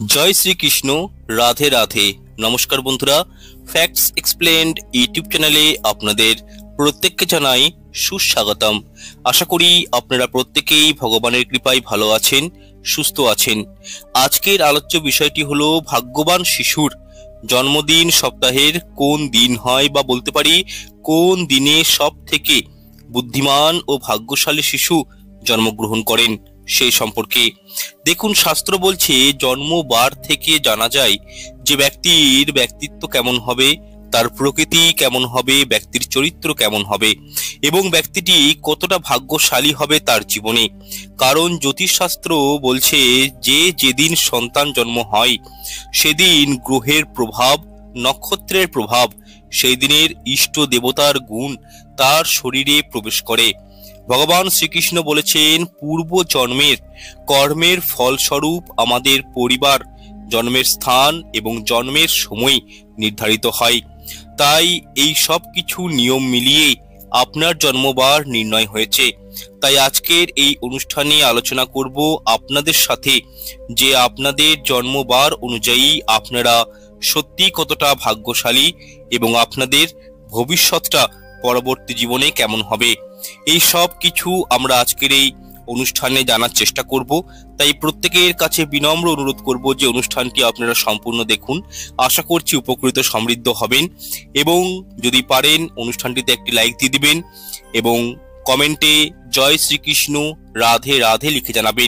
জয় শ্রীকৃষ্ণ। রাধে রাধে। নমস্কার বন্ধুরা, facts explained YouTube চ্যানেলে আপনাদের প্রত্যেককে জানাই সুস্বাগতম। আশা করি আপনারা প্রত্যেকেই ভগবানের কৃপায় ভালো আছেন, সুস্থ আছেন। আজকের আলোচ্য বিষয়টি হলো ভাগ্যবান শিশুর জন্মদিন সপ্তাহের কোন দিন হয়, বা বলতে পারি কোন দিনে সব থেকে বুদ্ধিমান ও ভাগ্যশালী শিশু জন্মগ্রহণ করেন সেই সম্পর্কে। দেখুন, শাস্ত্র বলছে জন্মবার থেকে জানা যায় যে ব্যক্তির ব্যক্তিত্ব কেমন হবে, তার প্রকৃতি কেমন হবে, ব্যক্তির চরিত্র কেমন হবে এবং ব্যক্তিটি কতটা ভাগ্যশালী হবে তার জীবনে। কারণ জ্যোতিষশাস্ত্র বলছে যে যেদিন সন্তান জন্ম হয় সেদিন গ্রহের প্রভাব, নক্ষত্রের প্রভাব, সেই দিনের ইষ্ট দেবতার গুণ তার শরীরে প্রবেশ করে। ভগবান শ্রীকৃষ্ণ বলেছেন, পূর্ব জন্মের কর্মের ফলস্বরূপ আমাদের পরিবার, জন্মের স্থান এবং জন্মের সময় নির্ধারিত হয়। তাই এই সব কিছু নিয়ম মিলিয়ে আপনার জন্মবার নির্ণয় হয়েছে। তাই আজকের এই অনুষ্ঠানে আলোচনা করব আপনাদের সাথে যে আপনাদের জন্মবার অনুযায়ী আপনারা সত্যি কতটা ভাগ্যশালী এবং আপনাদের ভবিষ্যৎটা পরবর্তী জীবনে কেমন হবে। এই সব কিছু আমরা আজকের এই অনুষ্ঠানে জানার চেষ্টা করব। তাই প্রত্যেকের কাছে বিনম্র অনুরোধ করব যে অনুষ্ঠানটি আপনারা সম্পূর্ণ দেখুন। আশা করছি উপকৃত সমৃদ্ধ হবেন এবং যদি পারেন অনুষ্ঠানটিতে একটি লাইক দিয়ে দিবেন এবং কমেন্টে জয় শ্রীকৃষ্ণ, রাধে রাধে লিখে জানাবেন।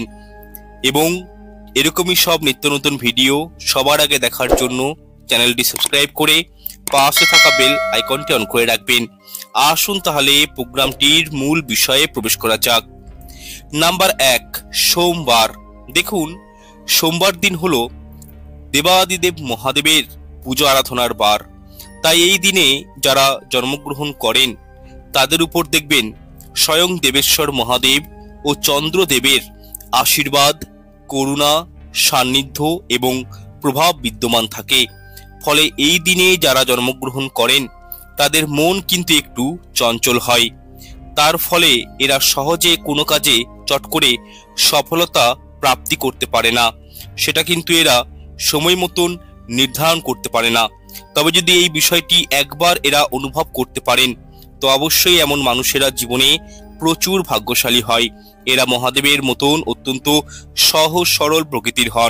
এবং এরকমই সব নিত্য নতুন ভিডিও সবার আগে দেখার জন্য চ্যানেলটি সাবস্ক্রাইব করে পাশে থাকা বেল আইকনটি অন করে রাখবেন। আসুন তাহলে প্রোগ্রামটির মূল বিষয়ে প্রবেশ করা যাক। নাম্বার 1, সোমবার। দেখুন, সোমবার দিন হলো দেবাদিদেব মহাদেবের পূজা আরাধনার বার। তাই এই দিনে যারা জন্মগ্রহণ করেন তাদের উপর দেখবেন স্বয়ং দেবেশ্বর মহাদেব ও চন্দ্রদেবের আশীর্বাদ, করুণা, সান্নিধ্য এবং প্রভাব বিদ্যমান থাকে। ফলে এই দিনে যারা জন্মগ্রহণ করেন তাদের মন কিন্তু একটু চঞ্চল হয়। তার ফলে এরা সহজে কোনো কাজে চট করে সফলতা প্রাপ্তি করতে পারে না, সেটা কিন্তু এরা সময় মতন নির্ধারণ করতে পারে না। তবে যদি এই বিষয়টি একবার এরা অনুভব করতে পারেন তো অবশ্যই এমন মানুষেরা জীবনে প্রচুর ভাগ্যশালী হয়। এরা মহাদেবের মতন অত্যন্ত সহজ সরল প্রকৃতির হন।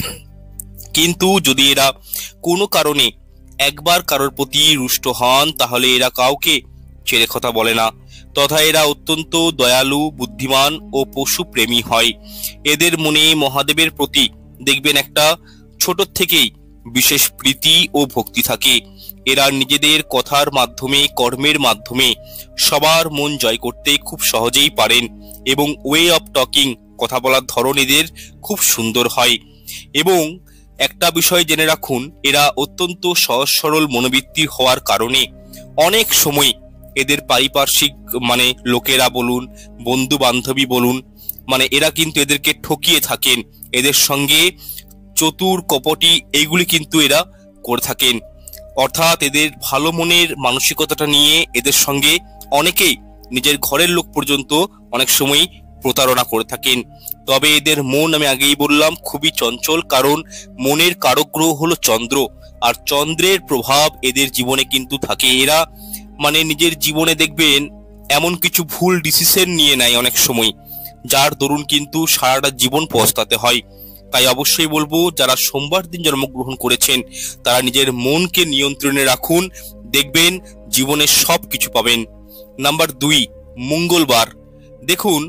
কিন্তু যদি এরা কোনো কারণে একবার কারোর প্রতি রুষ্ট হন তাহলে এরা কাউকে ছেড়ে কথা বলে না, তথা এরা অত্যন্ত দয়ালু, বুদ্ধিমান ও পশু প্রেমী হয়। এদের মনে মহাদেবের প্রতি দেখবেন একটা ছোট থেকেই বিশেষ প্রীতি ও ভক্তি থাকে। এরা নিজেদের কথার মাধ্যমে, কর্মের মাধ্যমে সবার মন জয় করতে খুব সহজেই পারেন এবং ওয়ে অফ টকিং, কথা বলার ধরন এদের খুব সুন্দর হয়। এবং একটা বিষয় জেনে রাখুন, এরা অত্যন্ত সহজ সরল মনোবৃত্তির হওয়ার কারণে অনেক সময় এদের পারিপার্শ্বিক লোকেরা বলুন, বন্ধু বান্ধবী বলুন, এরা কিন্তু এদেরকে ঠকিয়ে থাকেন। এদের সঙ্গে চতুর কপটি এইগুলি কিন্তু এরা করে থাকেন। অর্থাৎ এদের ভালো মনের মানসিকতাটা নিয়ে এদের সঙ্গে অনেকেই নিজের ঘরের লোক পর্যন্ত অনেক সময় প্রতারণা করে থাকেন। তবে এদের মন, আমি আগেই বললাম, খুবই চঞ্চল, কারণ মনের কারক গ্রহ হলো চন্দ্র, আর চন্দ্রের প্রভাব এদের জীবনে কিন্তু থাকে। এরা নিজের জীবনে দেখবেন এমন কিছু ভুল ডিসিশন নিয়ে নেয় অনেক সময়, যার দরুন কিন্তু সারাটা জীবন পস্তাতে হয়। তাই অবশ্যই বলবো, যারা সোমবার দিন জন্মগ্রহণ করেছেন তারা নিজের মনকে নিয়ন্ত্রণে রাখুন, দেখবেন জীবনে সব কিছু পাবেন। নাম্বার 2, মঙ্গলবার। দেখুন,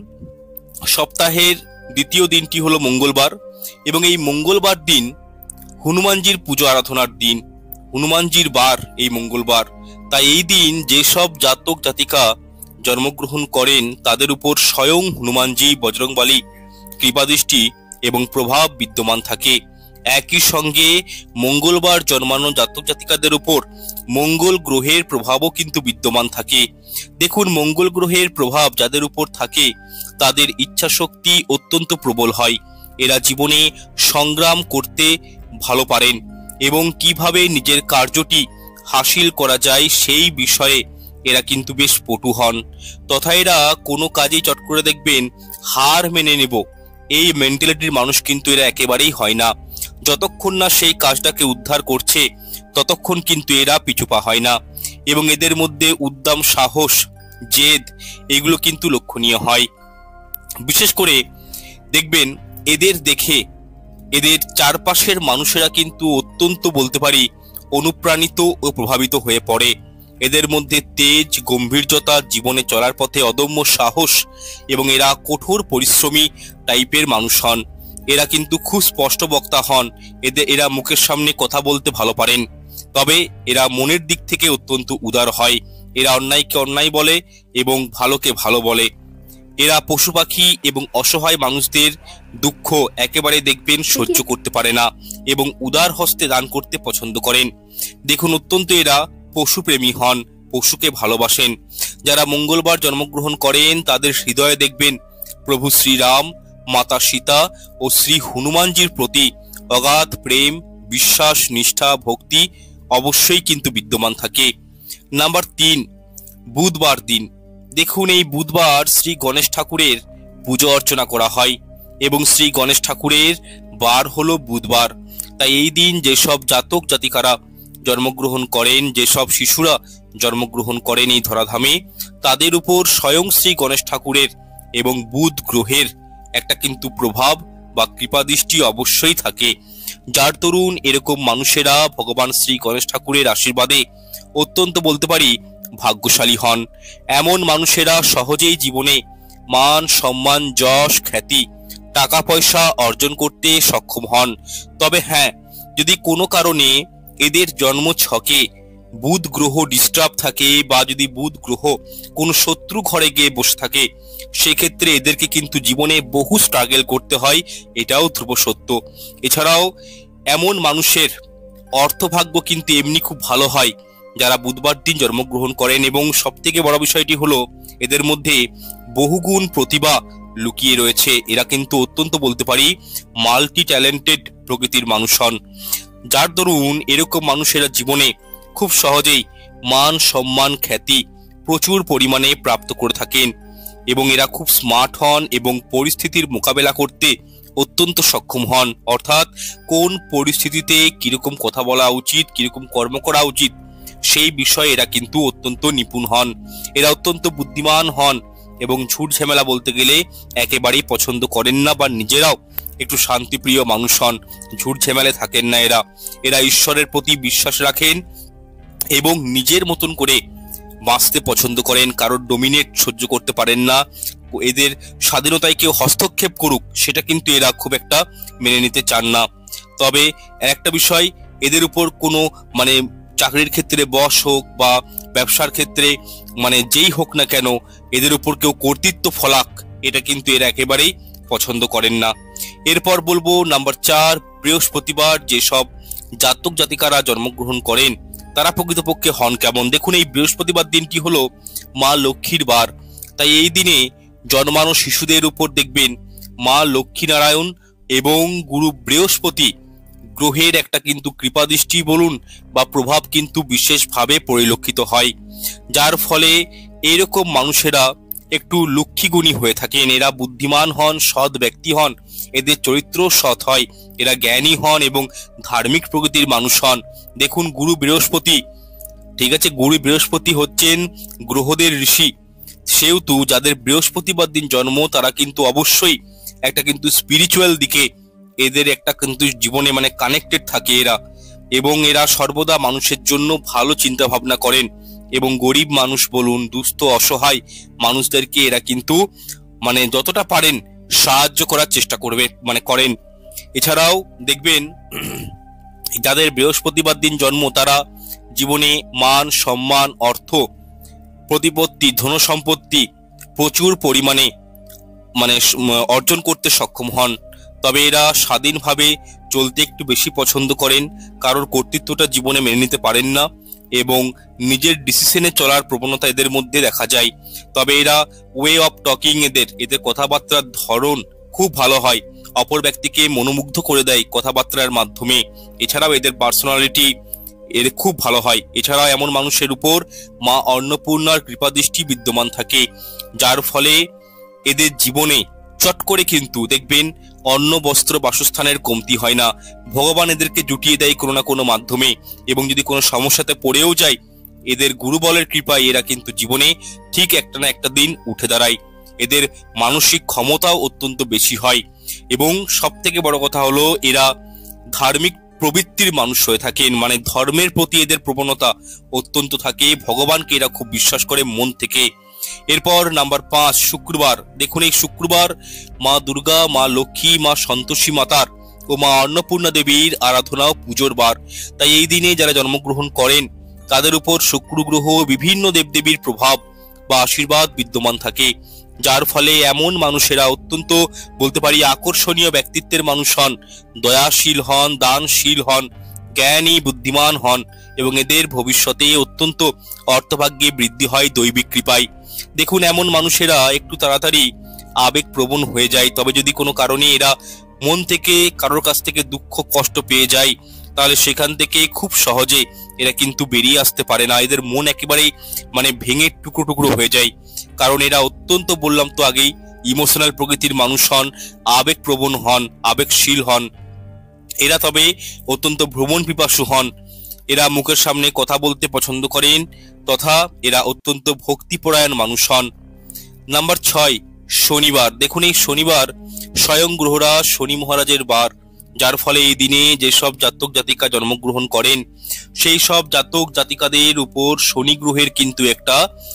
সপ্তাহের দ্বিতীয় দিনটি হলো মঙ্গলবার এবং এই মঙ্গলবার দিন হনুমানজির পুজো আরাধনার দিন, হনুমানজির বার এই মঙ্গলবার। তাই এই দিন যেসব জাতক জাতিকা জন্মগ্রহণ করেন তাদের উপর স্বয়ং হনুমানজি, বজরংবলী কৃপাদৃষ্টি এবং প্রভাব বিদ্যমান থাকে। একই সঙ্গে মঙ্গলবার জন্মানো জাতক জাতিকাদের উপর মঙ্গল গ্রহের প্রভাবও কিন্তু বিদ্যমান থাকে। দেখুন, মঙ্গল গ্রহের প্রভাব যাদের উপর থাকে তাদের ইচ্ছা শক্তি অত্যন্ত প্রবল হয়। এরা জীবনে সংগ্রাম করতে ভালো পারেন এবং কিভাবে নিজের কার্যটি হাসিল করা যায় সেই বিষয়ে এরা কিন্তু বেশ পটু হন। তথা এরা কোনো কাজেই চট করে দেখবেন হার মেনে নেব, এই মেন্টালিটির মানুষ কিন্তু এরা একেবারেই হয় না। যতক্ষণ না সেই কাজটাকে উদ্ধার করছে ততক্ষণ কিন্তু এরা পিছুপা হয় না, এবং এদের মধ্যে উদ্যম, সাহস, জেদ এগুলো কিন্তু লক্ষণীয় হয়। বিশেষ করে দেখবেন এদের দেখে এদের চারপাশের মানুষেরা কিন্তু অত্যন্ত বলতে পারি অনুপ্রাণিত ও প্রভাবিত হয়ে পড়ে। এদের মধ্যে তেজ, গম্ভীর্যতা, জীবনে চলার পথে অদম্য সাহস, এবং এরা কঠোর পরিশ্রমী টাইপের মানুষ হন। এরা কিন্তু খুব স্পষ্ট বক্তা হন। এরা মুখের সামনে কথা বলতে ভালো পারেন, তবে এরা মনের দিক থেকে অত্যন্ত উদার হয়। এরা অন্যায়কে অন্যায় বলে এবং ভালোকে ভালো বলে। এরা পশু পাখি এবং অসহায় মানুষদের দুঃখ একেবারে দেখবেন সহ্য করতে পারে না এবং উদার হস্তে দান করতে পছন্দ করেন। দেখুন, অত্যন্ত এরা পশুপ্রেমী হন, পশুকে ভালোবাসেন। যারা মঙ্গলবার জন্মগ্রহণ করেন তাদের হৃদয়ে দেখবেন প্রভু শ্রীরাম, মাতা সীতা ও শ্রী হনুমানজির প্রতি অগাধ প্রেম, বিশ্বাস, নিষ্ঠা, ভক্তি অবশ্যই কিন্তু বিদ্যমান থাকে। নাম্বার 3, বুধবার দিন। দেখুন, এই বুধবার শ্রী গণেশ ঠাকুরের পুজো অর্চনা করা হয় এবং শ্রী গণেশ ঠাকুরের বার হলো বুধবার। তাই এই দিন যেসব জাতক জাতিকারা জন্মগ্রহণ করেন, যেসব শিশুরা জন্মগ্রহণ করেন এই ধরাধামে, তাদের উপর স্বয়ং শ্রী গণেশ ঠাকুরের এবং বুধ গ্রহের একটা কিন্তু প্রভাব বা কৃপাদৃষ্টি অবশ্যই থাকে, যার দরুন এরকম মানুষেরা ভগবান শ্রী গণেশ ঠাকুরের আশীর্বাদে অত্যন্ত বলতে পারি ভাগ্যশালী হন। এমন মানুষেরা সহজেই জীবনে মান, সম্মান, যশ, খ্যাতি, টাকা পয়সা অর্জন করতে সক্ষম হন। তবে হ্যাঁ, যদি কোনো কারণে এদের জন্ম ছকে বুধ গ্রহ ডিস্টার্ব থাকে বা যদি বুধ গ্রহ কোনো শত্রু ঘরে গিয়ে বসে থাকে, সেক্ষেত্রে এদেরকে কিন্তু জীবনে বহু স্ট্রাগল করতে হয়, এটাও ধ্রুব সত্য। এছাড়াও এমন মানুষের অর্থভাগ্য কিন্তু এমনি খুব ভালো হয় যারা বুধবার দিন জন্মগ্রহণ করেন, এবং সব থেকে বড় বিষয়টি হলো এদের মধ্যে বহুগুণ প্রতিভা লুকিয়ে রয়েছে। এরা কিন্তু অত্যন্ত বলতে পারি মাল্টি ট্যালেন্টেড প্রকৃতির মানুষ হন, যার দরুন এরকম মানুষেরা জীবনে খুব সহজেই মান, সম্মান, খ্যাতি প্রচুর পরিমাণে প্রাপ্ত করে থাকেন, এবং এরা খুব স্মার্ট হন এবং পরিস্থিতির মোকাবেলা করতে অত্যন্ত সক্ষম হন। অর্থাৎ কোন পরিস্থিতিতে কিরকম কথা বলা উচিত, কিরকম কর্ম করা উচিত, সেই বিষয়ে এরা কিন্তু অত্যন্ত নিপুণ হন। এরা অত্যন্ত বুদ্ধিমান হন এবং ঝুট ঝামেলা বলতে গেলে একেবারেই পছন্দ করেন না, বা নিজেরাও একটু শান্তিপ্রিয় মানুষ হন, ঝুট ঝামেলা থাকেন না। এরা ঈশ্বরের প্রতি বিশ্বাস রাখেন এবং নিজের মতন করে বাঁচতে পছন্দ করেন, কারোর ডোমিনেট সহ্য করতে পারেন না। এদের স্বাধীনতায় কেউ হস্তক্ষেপ করুক সেটা কিন্তু এরা খুব একটা মেনে নিতে চান না। তবে একটা বিষয়, এদের উপর কোনো চাকরির ক্ষেত্রে বস হোক বা ব্যবসার ক্ষেত্রে যেই হোক না কেন, এদের উপর কেউ কর্তৃত্ব ফলাক, এটা কিন্তু এরা একেবারেই পছন্দ করেন না। এরপর বলবো নাম্বার 4, বৃহস্পতিবার যেসব জাতক জাতিকারা জন্মগ্রহণ করেন তারা প্রকৃতপক্ষে হন কেমন। দেখুন, এই বৃহস্পতিবার দিনটি হলো মা লক্ষ্মীর বার। তাই এই দিনে জন্মানো শিশুদের উপর দেখবেন মা লক্ষ্মীনারায়ণ এবং গুরু বৃহস্পতি গ্রহের একটা কিন্তু কৃপাদৃষ্টি বলুন বা প্রভাব কিন্তু বিশেষভাবে পরিলক্ষিত হয়, যার ফলে এরকম মানুষেরা একটু লক্ষ্মীগুণী হয়ে থাকেন। এরা বুদ্ধিমান হন, সৎ ব্যক্তি হন, এদের চরিত্র সৎ হয়, এরা জ্ঞানী হন এবং ধার্মিক প্রকৃতির মানুষ হন। দেখুন, গুরু বৃহস্পতি, ঠিক আছে, গুরু বৃহস্পতি হচ্ছেন গ্রহদের ঋষি, সেহেতু যাদের বৃহস্পতিবার দিন জন্ম তারা কিন্তু অবশ্যই একটা কিন্তু স্পিরিচুয়াল দিকে এদের একটা কিন্তু জীবনে কানেক্টেড থাকে এরা, এবং এরা সর্বদা মানুষের জন্য ভালো চিন্তা ভাবনা করেন এবং গরিব মানুষ বলুন, দুস্থ অসহায় মানুষদেরকে এরা কিন্তু যতটা পারেন সাহায্য করার চেষ্টা করেন। এছাড়াও দেখবেন যাদের বৃহস্পতিবার দিন জন্ম তারা জীবনে মান, সম্মান, অর্থ, প্রতিপত্তি, ধন সম্পত্তি প্রচুর পরিমাণে অর্জন করতে সক্ষম হন। তবে এরা স্বাধীনভাবে চলতে একটু বেশি পছন্দ করেন, কারোর কর্তৃত্বটা জীবনে মেনে নিতে পারেন না এবং নিজের ডিসিশনে চলার প্রবণতা এদের মধ্যে দেখা যায়। তবে এরা ওয়ে অফ টকিং, এদের কথাবার্তার ধরন খুব ভালো হয়, অপর ব্যক্তিকে মনোমুগ্ধ করে দেয় কথাবার্তার মাধ্যমে। এছাড়াও এদের পার্সোনালিটি খুব ভালো হয়। এছাড়া এমন মানুষের উপর মা অন্নপূর্ণার কৃপাদৃষ্টি বিদ্যমান থাকে, যার ফলে এদের জীবনে চট করে কিন্তু দেখবেন অন্ন বস্ত্র বাসস্থানের কমতি হয় না। ভগবান এদেরকে জুটিয়ে দেয় কোনো না কোনো মাধ্যমে, এবং যদি কোনো সমস্যাতে পড়েও যায়, এদের গুরুবলের কৃপায় এরা কিন্তু জীবনে ঠিক একটা না একটা দিন উঠে দাঁড়ায়। এদের মানসিক ক্ষমতাও অত্যন্ত বেশি হয়, এবং সব থেকে বড় কথা হলো এরা ধার্মিক প্রবৃত্তির মানুষ হয়ে থাকেন। মানে ধর্মের প্রতি এদের প্রবণতা অত্যন্ত থাকে, ভগবানকে এরা খুব বিশ্বাস করে মন থেকে। এরপর নাম্বার 5, শুক্রবার। দেখুন, এই শুক্রবার মা দুর্গা, মা লক্ষ্মী, মা সন্তোষী মাতার ও মা অন্নপূর্ণা দেবীর আরাধনা ও পুজোর বার। তাই এই দিনে যারা জন্মগ্রহণ করেন তাদের উপর শুক্র গ্রহ বিভিন্ন দেবদেবীর প্রভাব বা আশীর্বাদ বিদ্যমান থাকে, যার ফলে এমন মানুষেরা অত্যন্ত বলতে পারি আকর্ষণীয় ব্যক্তিত্বের মানুষ হন, দয়াশীল হন, দানশীল হন, জ্ঞানী বুদ্ধিমান হন, এবং এদের ভবিষ্যতে অত্যন্ত অর্থভাগ্যে বৃদ্ধি হয় দৈবিক কৃপায়। দেখুন, এমন মানুষেরা একটু তাড়াতাড়ি আবেগপ্রবণ হয়ে যায়, তবে যদি কোনো কারণে এরা মন থেকে কারোর কাছ থেকে দুঃখ কষ্ট পেয়ে যায়, তাহলে সেখান থেকে খুব সহজে এরা কিন্তু বেরিয়ে আসতে পারে না। এদের মন একেবারেই ভেঙে টুকরো টুকরো হয়ে যায়, কারণ এরা অত্যন্ত, বললাম তো আগেই, ইমোশনাল প্রকৃতির মানুষ হন, আবেগপ্রবণ হন, আবেগশীল হন। এরা তবে অত্যন্ত ভ্রমণ পিপাসু হন। এরা মুখের সামনে কথা বলতে পছন্দ করেন, তথা এরা অত্যন্ত ভক্তিপরায়ণ মানুষ হন। নাম্বার 6, শনিবার। দেখুন, এই শনিবার স্বয়ং গ্রহরা শনি মহারাজের বার, যার ফলে এই দিনে যেসব জাতক জাতিকা জন্মগ্রহণ করেন সেই সব জাতক জাতিকাদের উপর শনি গ্রহের কিন্তু একটা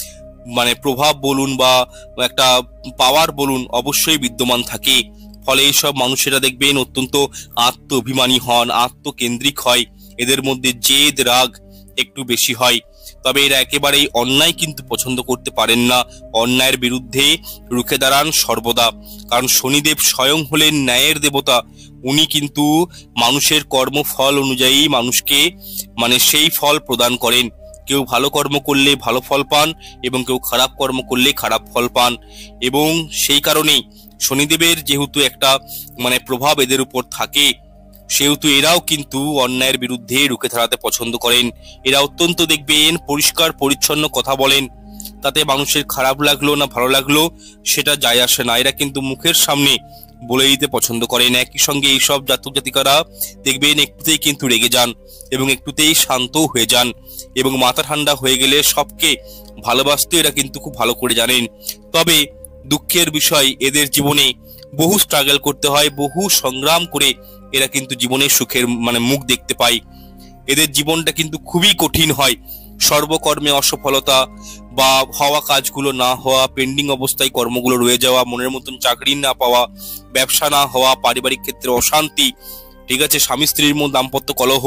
প্রভাব বলুন বা একটা পাওয়ার বলুন অবশ্যই বিদ্যমান থাকে। ফলে এইসব মানুষেরা দেখবেন অত্যন্ত আত্ম অভিমানী হন, আত্মকেন্দ্রিক হয়, এদের মধ্যে জেদ রাগ একটু বেশি হয়। তবে এরা একেবারেই অন্যায় কিন্তু পছন্দ করতে পারেন না, অন্যায়ের বিরুদ্ধে রুখে দাঁড়ান সর্বদা, কারণ শনিদেব স্বয়ং হলেন ন্যায়ের দেবতা। উনি কিন্তু মানুষের কর্মফল অনুযায়ী মানুষকে সেই ফল প্রদান করেন। কেউ ভালো কর্ম করলে ভালো ফল পান, এবং কেউ খারাপ কর্ম করলে খারাপ ফল পান। এবং সেই কারণেই শনিদেবের যেহেতু একটা প্রভাব এদের উপর থাকে, সেহেতু এরাও কিন্তু অন্যায়ের বিরুদ্ধে রুখে দাঁড়াতে পছন্দ করেন। এরা অত্যন্ত দেখবেন পরিষ্কার পরিচ্ছন্ন কথা বলেন, তাতে মানুষের খারাপ লাগলো না ভালো লাগলো সেটা যায় আসে না। এরা কিন্তু মুখের সামনে বলে দিতে পছন্দ করেন। একই সঙ্গে এইসব জাতক জাতিকারা দেখবেন একটুতেই কিন্তু রেগে যান, এবং একটুতেই শান্তও হয়ে যান, এবং মাথা ঠান্ডা হয়ে গেলে সবকে ভালোবাসতে এরা কিন্তু খুব ভালো করে জানেন। তবে দুঃখের বিষয়, এদের জীবনে বহু স্ট্রাগল করতে হয়, বহু সংগ্রাম করে এরা কিন্তু জীবনে সুখের মুখ দেখতে পায়। এদের জীবনটা কিন্তু খুবই কঠিন হয়, সর্বকর্মে অসফলতা বা হওয়া কাজগুলো না হওয়া, পেন্ডিং অবস্থায় কর্মগুলো রয়ে যাওয়া, মনের মতন চাকরি না পাওয়া, ব্যবসা না হওয়া, পারিবারিক ক্ষেত্রে অশান্তি, ঠিক আছে, স্বামী স্ত্রীর মধ্যে দাম্পত্য কলহ,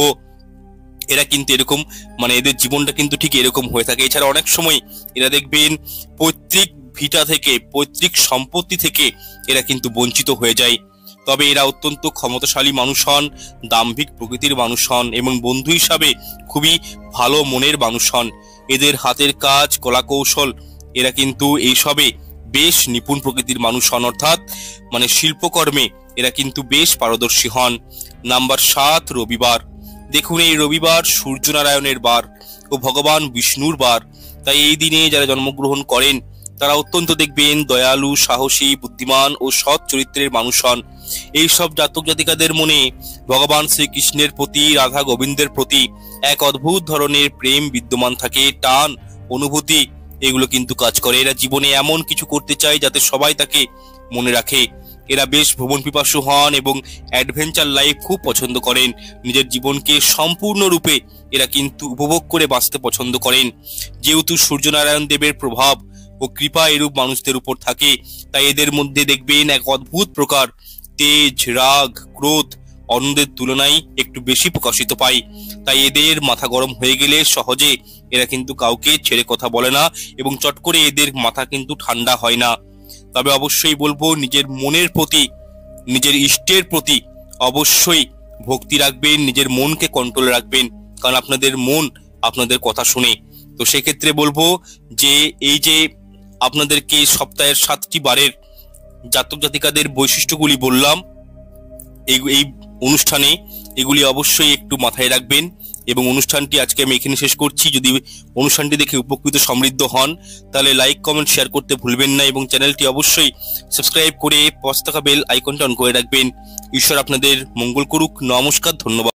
এরা কিন্তু এরকম এদের জীবনটা কিন্তু ঠিক এরকম হয়ে থাকে। এছাড়া অনেক সময় এরা দেখবেন পৈতৃক ভিটা থেকে, পৈতৃক সম্পত্তি থেকে এরা কিন্তু বঞ্চিত হয়ে যায়। তবে এরা অত্যন্ত ক্ষমতাশালী মানুষ হন, দাম্ভিক প্রকৃতির মানুষ হন, এবং বন্ধু হিসাবে খুবই ভালো মনের মানুষ হন। এদের হাতের কাজ, কলা কৌশল, এরা কিন্তু এইসবে বেশ নিপুণ প্রকৃতির মানুষ হন, অর্থাৎ শিল্পকর্মে এরা কিন্তু বেশ পারদর্শী হন। নাম্বার 7, রবিবার। দেখুন, এই রবিবার সূর্যনারায়ণের বার ও ভগবান বিষ্ণুর বার। তাই এই দিনে যারা জন্মগ্রহণ করেন তারা অত্যন্ত দেখবেন দয়ালু, সাহসী, বুদ্ধিমান ও সৎ চরিত্রের মানুষ হন। এইসব জাতক জাতিকাদের মনে ভগবান শ্রীকৃষ্ণের প্রতি, রাধা গোবিন্দের প্রতি এক অদ্ভুত ধরনের প্রেম বিদ্যমান থাকে, টান, অনুভূতি এগুলো কিন্তু কাজ করে। এরা জীবনে এমন কিছু করতে চায় যাতে সবাই তাকে মনে রাখে। এরা বেশ ভ্রমণ পিপাসু হন এবং অ্যাডভেঞ্চার লাইফ খুব পছন্দ করেন। নিজের জীবনকে সম্পূর্ণরূপে এরা কিন্তু উপভোগ করে বাঁচতে পছন্দ করেন। যেহেতু সূর্যনারায়ণ দেবের প্রভাব ও কৃপা এরূপ মানুষদের উপর থাকে, তাই এদের মধ্যে দেখবেন এক অদ্ভুত প্রকার তেজ, রাগ, ক্রোধ অন্যদের তুলনায় একটু বেশি প্রকাশিত পায়। তাই এদের মাথা গরম হয়ে গেলে সহজে এরা কিন্তু কাউকে ছেড়ে কথা বলে না, এবং চট করে এদের মাথা কিন্তু ঠান্ডা হয় না। তবে অবশ্যই বলবো, নিজের মনের প্রতি, নিজের ইষ্টের প্রতি অবশ্যই ভক্তি রাখবেন, নিজের মনকে কন্ট্রোলে রাখবেন, কারণ আপনাদের মন আপনাদের কথা শুনে। তো সেক্ষেত্রে বলবো যে এই যে আপনাদেরকে সপ্তাহের 7টি বারের জাতক জাতিকাদের বৈশিষ্ট্যগুলি বললাম এই অনুষ্ঠানে, এগুলি অবশ্যই একটু মাথায় রাখবেন এবং অনুষ্ঠানটি আজকে আমি এখানে শেষ করছি। যদি অনুষ্ঠানটি দেখে উপকৃত সমৃদ্ধ হন তাহলে লাইক কমেন্ট শেয়ার করতে ভুলবেন না এবং চ্যানেলটি অবশ্যই সাবস্ক্রাইব করে পাশে থাকা বেল আইকনটা অন করে রাখবেন। ঈশ্বর আপনাদের মঙ্গল করুক। নমস্কার, ধন্যবাদ।